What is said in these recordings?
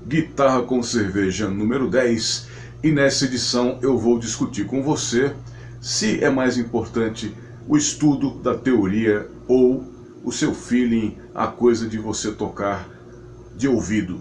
Guitarra com Cerveja número 10, e nessa edição eu vou discutir com você se é mais importante o estudo da teoria ou o seu feeling, a coisa de você tocar de ouvido.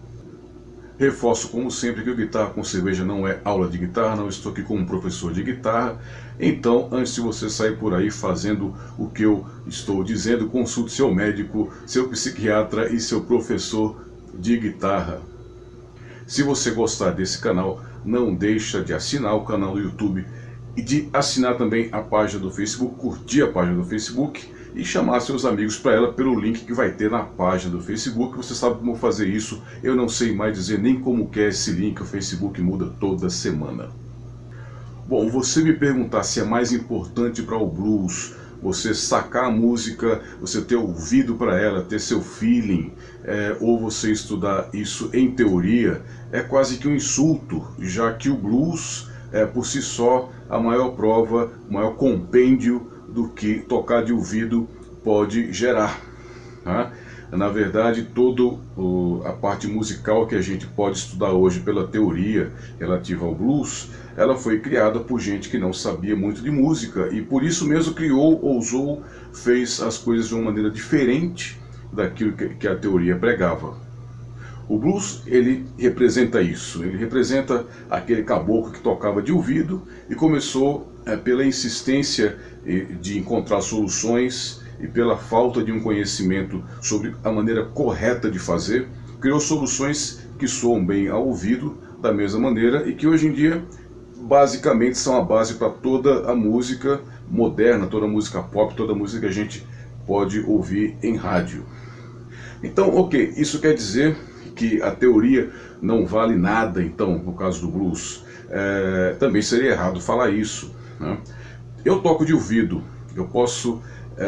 Reforço como sempre que o Guitarra com Cerveja não é aula de guitarra, não estou aqui como professor de guitarra. Então, antes de você sair por aí fazendo o que eu estou dizendo, consulte seu médico, seu psiquiatra e seu professor de guitarra. Se você gostar desse canal, não deixa de assinar o canal do YouTube e de assinar também a página do Facebook, curtir a página do Facebook e chamar seus amigos para ela pelo link que vai ter na página do Facebook. Você sabe como fazer isso, eu não sei mais dizer nem como que é esse link, o Facebook muda toda semana. Bom, você me perguntar se é mais importante para o blues você sacar a música, você ter ouvido para ela, ter seu feeling, ou você estudar isso em teoria, é quase que um insulto, já que o blues é por si só a maior prova, o maior compêndio do que tocar de ouvido pode gerar, tá? Na verdade, toda a parte musical que a gente pode estudar hoje pela teoria relativa ao blues, ela foi criada por gente que não sabia muito de música e por isso mesmo criou, ousou, fez as coisas de uma maneira diferente daquilo que a teoria pregava. O blues, ele representa isso, ele representa aquele caboclo que tocava de ouvido e começou pela insistência de encontrar soluções e pela falta de um conhecimento sobre a maneira correta de fazer, criou soluções que soam bem ao ouvido da mesma maneira e que hoje em dia basicamente são a base para toda a música moderna, toda a música pop, toda a música que a gente pode ouvir em rádio. Então, ok, isso quer dizer que a teoria não vale nada, então, no caso do blues. Também seria errado falar isso, né? Eu toco de ouvido, eu posso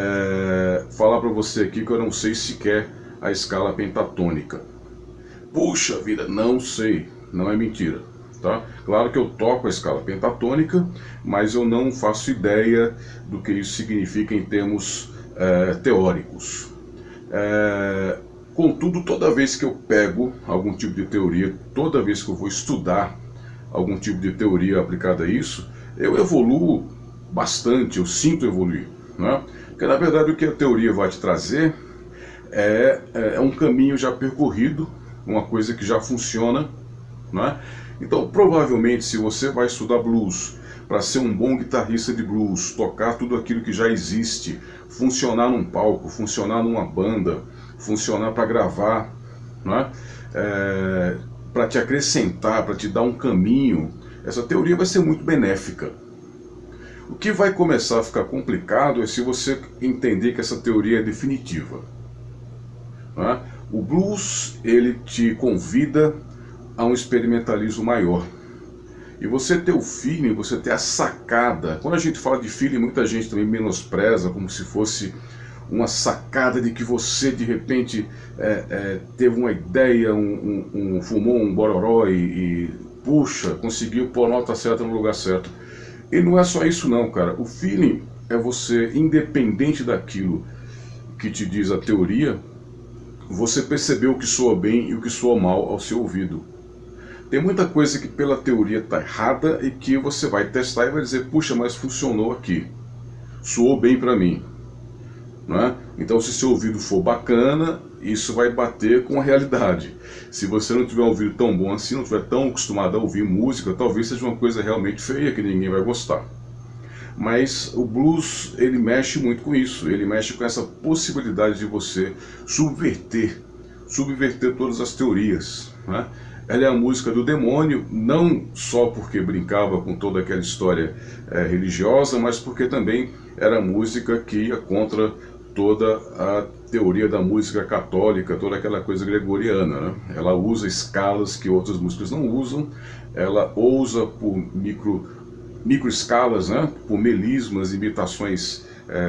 falar para você aqui que eu não sei sequer a escala pentatônica. Puxa vida, não sei, não é mentira, tá? Claro que eu toco a escala pentatônica, mas eu não faço ideia do que isso significa em termos teóricos. Contudo, toda vez que eu pego algum tipo de teoria, toda vez que eu vou estudar algum tipo de teoria aplicada a isso, eu evoluo bastante, eu sinto evoluir, né? Porque na verdade o que a teoria vai te trazer é um caminho já percorrido, uma coisa que já funciona, né? Então provavelmente se você vai estudar blues para ser um bom guitarrista de blues, tocar tudo aquilo que já existe, funcionar num palco, funcionar numa banda, funcionar para gravar, né? Para te acrescentar, para te dar um caminho, essa teoria vai ser muito benéfica. O que vai começar a ficar complicado é se você entender que essa teoria é definitiva, né? O blues, ele te convida a um experimentalismo maior. E você ter o feeling, você ter a sacada. Quando a gente fala de feeling, muita gente também menospreza como se fosse uma sacada de que você de repente teve uma ideia, fumou um bororó e puxa, conseguiu pôr a nota certa no lugar certo. E não é só isso não, cara. O feeling é você, independente daquilo que te diz a teoria, você perceber o que soa bem e o que soa mal ao seu ouvido. Tem muita coisa que pela teoria está errada e que você vai testar e vai dizer, puxa, mas funcionou aqui, soou bem para mim, não é? Então se seu ouvido for bacana, isso vai bater com a realidade. Se você não tiver um ouvido tão bom assim, não estiver tão acostumado a ouvir música, talvez seja uma coisa realmente feia que ninguém vai gostar. Mas o blues, ele mexe muito com isso, ele mexe com essa possibilidade de você subverter todas as teorias, né? Ela é a música do demônio, não só porque brincava com toda aquela história religiosa, mas porque também era música que ia contra toda a teoria da música católica, toda aquela coisa gregoriana, né? Ela usa escalas que outras músicas não usam, ela ousa por microescalas, né? Por melismas, imitações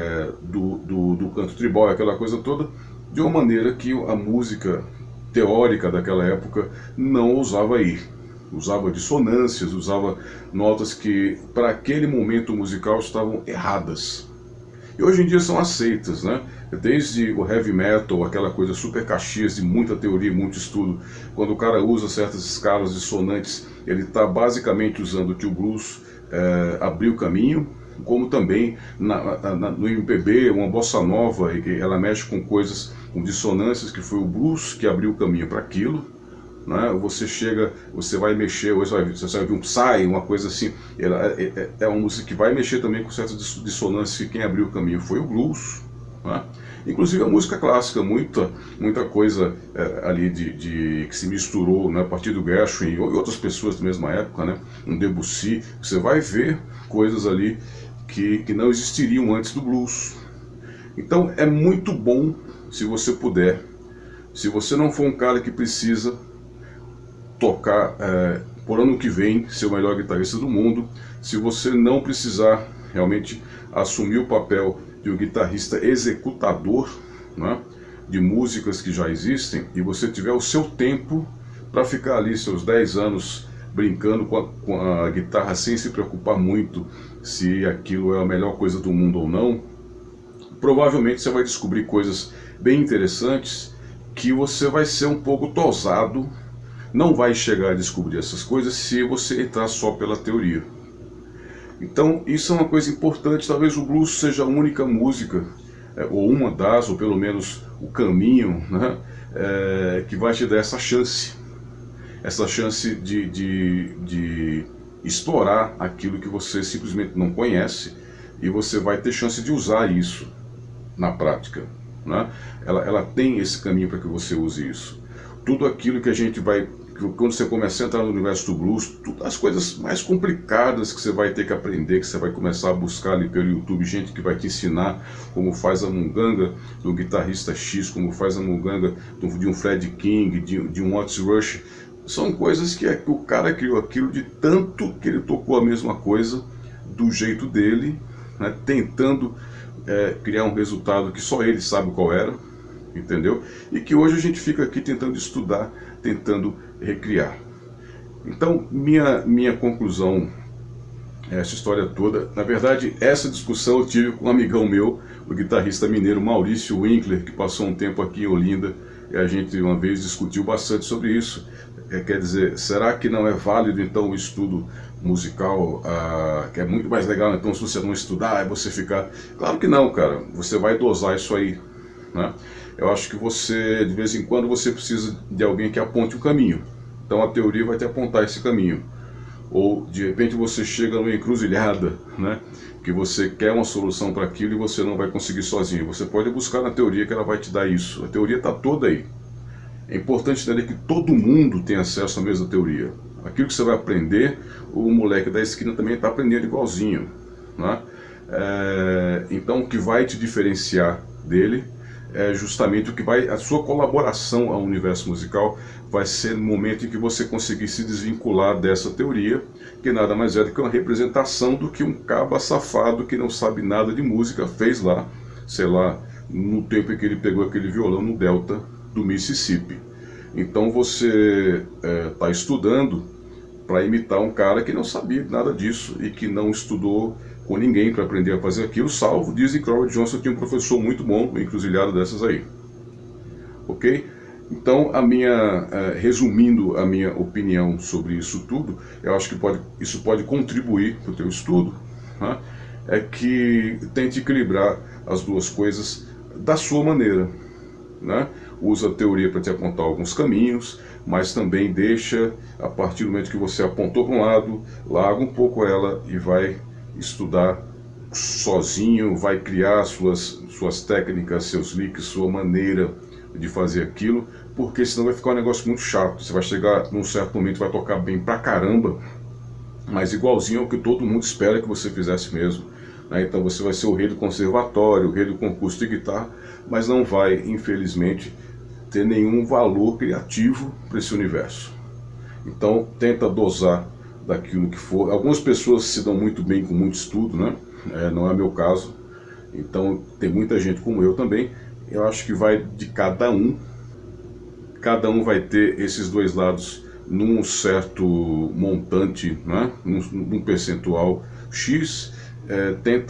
do canto tribal, aquela coisa toda, de uma maneira que a música teórica daquela época não ousava ir. Usava dissonâncias, usava notas que para aquele momento musical estavam erradas. e hoje em dia são aceitas, né? Desde o heavy metal, aquela coisa super caxias de muita teoria, muito estudo, quando o cara usa certas escalas dissonantes, ele está basicamente usando que o blues abriu o caminho, como também no MPB, uma bossa nova, ela mexe com coisas, com dissonâncias, que foi o blues que abriu o caminho para aquilo. Né? Você vai mexer, hoje você vai ver um Psy, uma coisa assim, é uma música que vai mexer também com certas dissonâncias, que quem abriu o caminho foi o blues. Né? Inclusive a música clássica, muita coisa ali que se misturou, né, a partir do Gershwin e outras pessoas da mesma época, né, um Debussy, você vai ver coisas ali que não existiriam antes do blues. Então é muito bom, se você puder, se você não for um cara que precisa tocar por ano que vem, ser o melhor guitarrista do mundo, se você não precisar realmente assumir o papel de um guitarrista executador, né, de músicas que já existem, e você tiver o seu tempo para ficar ali seus 10 anos brincando com a guitarra sem se preocupar muito se aquilo é a melhor coisa do mundo ou não, provavelmente você vai descobrir coisas bem interessantes que você vai ser um pouco tosado, não vai chegar a descobrir essas coisas se você entrar só pela teoria. Então isso é uma coisa importante. Talvez o blues seja a única música, ou uma das, ou pelo menos o caminho, né, que vai te dar essa chance de explorar aquilo que você simplesmente não conhece, e você vai ter chance de usar isso na prática. Né? Ela tem esse caminho para que você use isso. Tudo aquilo que a gente vai, quando você começa a entrar no universo do blues, as coisas mais complicadas que você vai ter que aprender, que você vai começar a buscar ali pelo YouTube, gente que vai te ensinar como faz a munganga do guitarrista X, como faz a munganga de um Fred King, de um Otis Rush. São coisas que o cara criou aquilo de tanto que ele tocou a mesma coisa do jeito dele, né, tentando criar um resultado que só ele sabe qual era, entendeu? E que hoje a gente fica aqui tentando estudar, tentando recriar. Então, minha conclusão, essa história toda, na verdade, essa discussão eu tive com um amigão meu, o guitarrista mineiro Maurício Winkler, que passou um tempo aqui em Olinda, e a gente uma vez discutiu bastante sobre isso. Quer dizer, será que não é válido então o estudo musical, que é muito mais legal então se você não estudar, é você ficar... Claro que não, cara, você vai dosar isso aí, né? Eu acho que você, de vez em quando, você precisa de alguém que aponte o caminho. Então a teoria vai te apontar esse caminho. Ou de repente você chega numa encruzilhada, né, que você quer uma solução para aquilo e você não vai conseguir sozinho. Você pode buscar na teoria que ela vai te dar isso. A teoria está toda aí. É importante entender que todo mundo tem acesso à mesma teoria. Aquilo que você vai aprender, o moleque da esquina também está aprendendo igualzinho, né? Então o que vai te diferenciar dele é justamente a sua colaboração ao universo musical vai ser no momento em que você conseguir se desvincular dessa teoria, que nada mais é do que uma representação do que um caba safado que não sabe nada de música fez lá, sei lá, no tempo em que ele pegou aquele violão no delta do Mississippi. Então você está estudando para imitar um cara que não sabia nada disso e que não estudou com ninguém para aprender a fazer aquilo, salvo, dizem que Robert Johnson tinha um professor muito bom, uma encruzilhada dessas aí. Ok? Então, resumindo a minha opinião sobre isso tudo, eu acho que isso pode contribuir para o teu estudo, né? É que tente equilibrar as duas coisas da sua maneira, né? Usa a teoria para te apontar alguns caminhos, mas também deixa, a partir do momento que você apontou para um lado, larga um pouco ela e vai estudar sozinho, vai criar suas técnicas, seus licks, sua maneira de fazer aquilo, porque senão vai ficar um negócio muito chato. Você vai chegar num certo momento, vai tocar bem pra caramba, mas igualzinho ao que todo mundo espera que você fizesse mesmo, né? Então você vai ser o rei do conservatório, o rei do concurso de guitarra, mas não vai, infelizmente, ter nenhum valor criativo para esse universo. Então tenta dosar daquilo que for. Algumas pessoas se dão muito bem com muito estudo, né? Não é meu caso. Então tem muita gente como eu também. Eu acho que vai de cada um. Cada um vai ter esses dois lados num certo montante, né? num percentual X. Tenta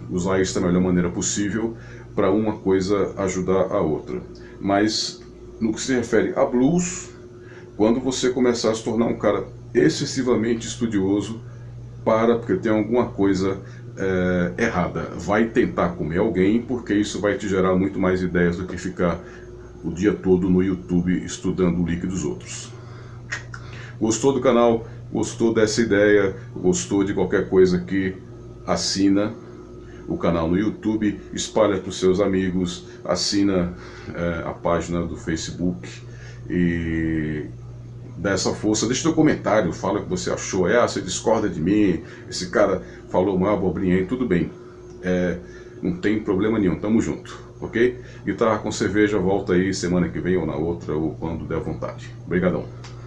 usar isso da melhor maneira possível para uma coisa ajudar a outra. Mas no que se refere a blues, quando você começar a se tornar um cara excessivamente estudioso, porque tem alguma coisa errada. Vai tentar comer alguém, porque isso vai te gerar muito mais ideias do que ficar o dia todo no YouTube estudando o líquido dos outros. Gostou do canal? Gostou dessa ideia? Gostou de qualquer coisa aqui? Assina o canal no YouTube, espalha para os seus amigos, assina a página do Facebook e dá essa força. Deixa teu comentário, fala o que você achou. Você discorda de mim, esse cara falou uma abobrinha aí, tudo bem. Não tem problema nenhum, tamo junto, ok? Guitarra com Cerveja volta aí semana que vem ou na outra, ou quando der vontade. Obrigadão.